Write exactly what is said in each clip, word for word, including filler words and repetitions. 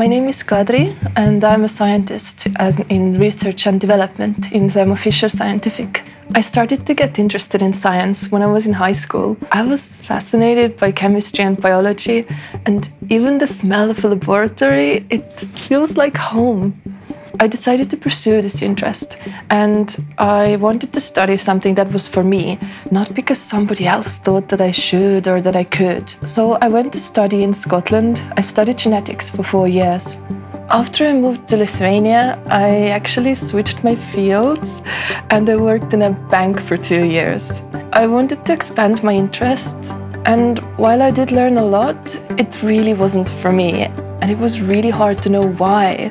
My name is Kadri, and I'm a scientist as in research and development in Thermo Fisher Scientific. I started to get interested in science when I was in high school. I was fascinated by chemistry and biology, and even the smell of a laboratory, it feels like home. I decided to pursue this interest, and I wanted to study something that was for me, not because somebody else thought that I should or that I could. So I went to study in Scotland. I studied genetics for four years. After I moved to Lithuania, I actually switched my fields and I worked in a bank for two years. I wanted to expand my interests, and while I did learn a lot, it really wasn't for me, and it was really hard to know why.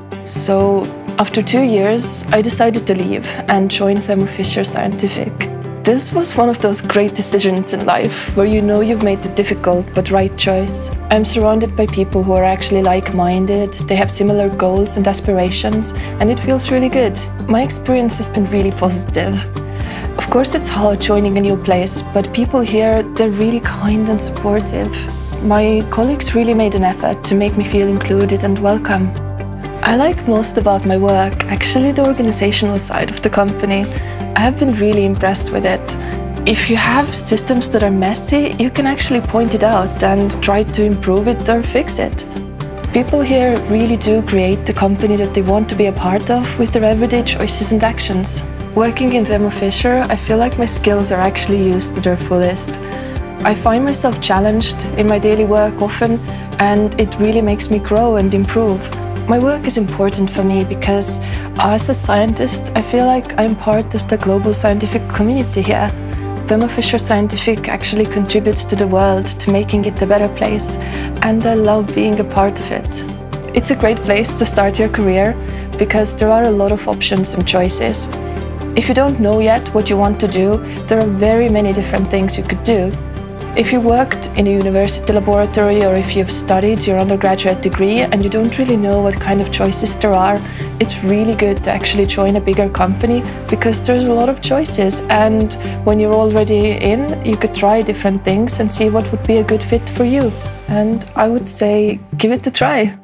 So after two years, I decided to leave and join Thermo Fisher Scientific. This was one of those great decisions in life where you know you've made the difficult but right choice. I'm surrounded by people who are actually like-minded, they have similar goals and aspirations, and it feels really good. My experience has been really positive. Of course, it's hard joining a new place, but people here, they're really kind and supportive. My colleagues really made an effort to make me feel included and welcome. I like most about my work actually the organizational side of the company. I have been really impressed with it. If you have systems that are messy, you can actually point it out and try to improve it or fix it. People here really do create the company that they want to be a part of with their everyday choices and actions. Working in Thermo Fisher, I feel like my skills are actually used to their fullest. I find myself challenged in my daily work often, and it really makes me grow and improve. My work is important for me because, as a scientist, I feel like I'm part of the global scientific community here. Thermo Fisher Scientific actually contributes to the world, to making it a better place, and I love being a part of it. It's a great place to start your career because there are a lot of options and choices. If you don't know yet what you want to do, there are very many different things you could do. If you worked in a university laboratory or if you've studied your undergraduate degree and you don't really know what kind of choices there are, it's really good to actually join a bigger company because there's a lot of choices, and when you're already in, you could try different things and see what would be a good fit for you. And I would say, give it a try.